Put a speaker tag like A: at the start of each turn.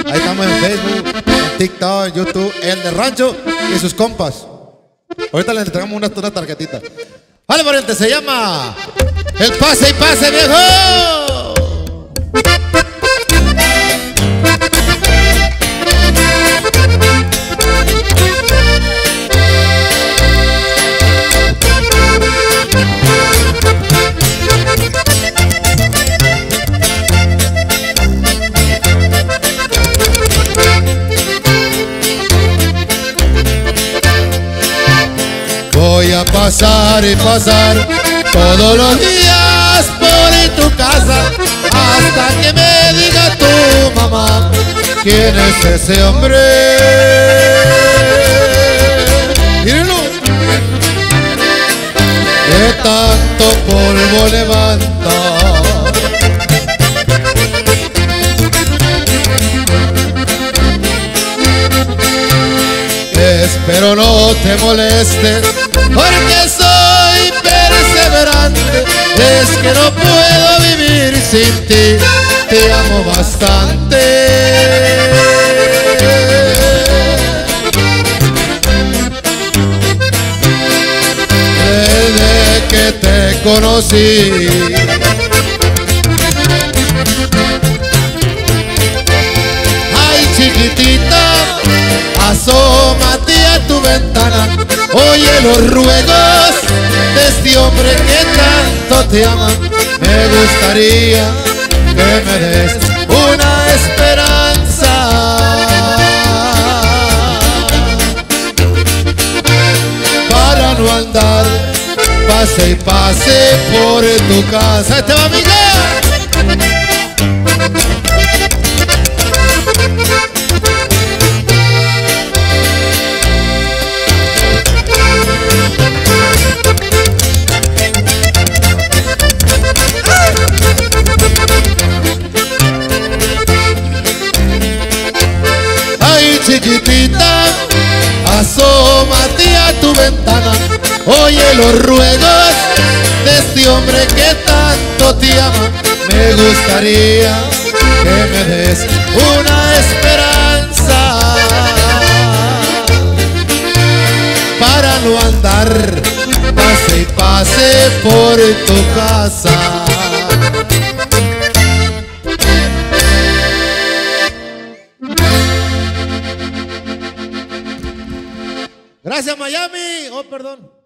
A: Ahí estamos en Facebook, en TikTok, en YouTube, el de Rancho y sus compas. Ahorita les entregamos una tarjetita. Vale, pariente, se llama El Pase y Pase, viejo. Voy a pasar y pasar todos los días por tu casa hasta que me diga tu mamá quién es ese hombre. Mírenlo, que tanto polvo levanta. Espero no te molestes porque soy perseverante. Es que no puedo vivir sin ti, te amo bastante. Desde que te conocí, ay chiquitita, asómate a tu ventana, oye los ruegos de este hombre que tanto te ama. Me gustaría que me des una esperanza para no andar pase y pase por tu casa. ¡Este va, amiga! Chiquitita, asómate a tu ventana, oye los ruegos de este hombre que tanto te ama. Me gustaría que me des una esperanza para no andar pase y pase por tu casa. Gracias, Miami. Oh, perdón.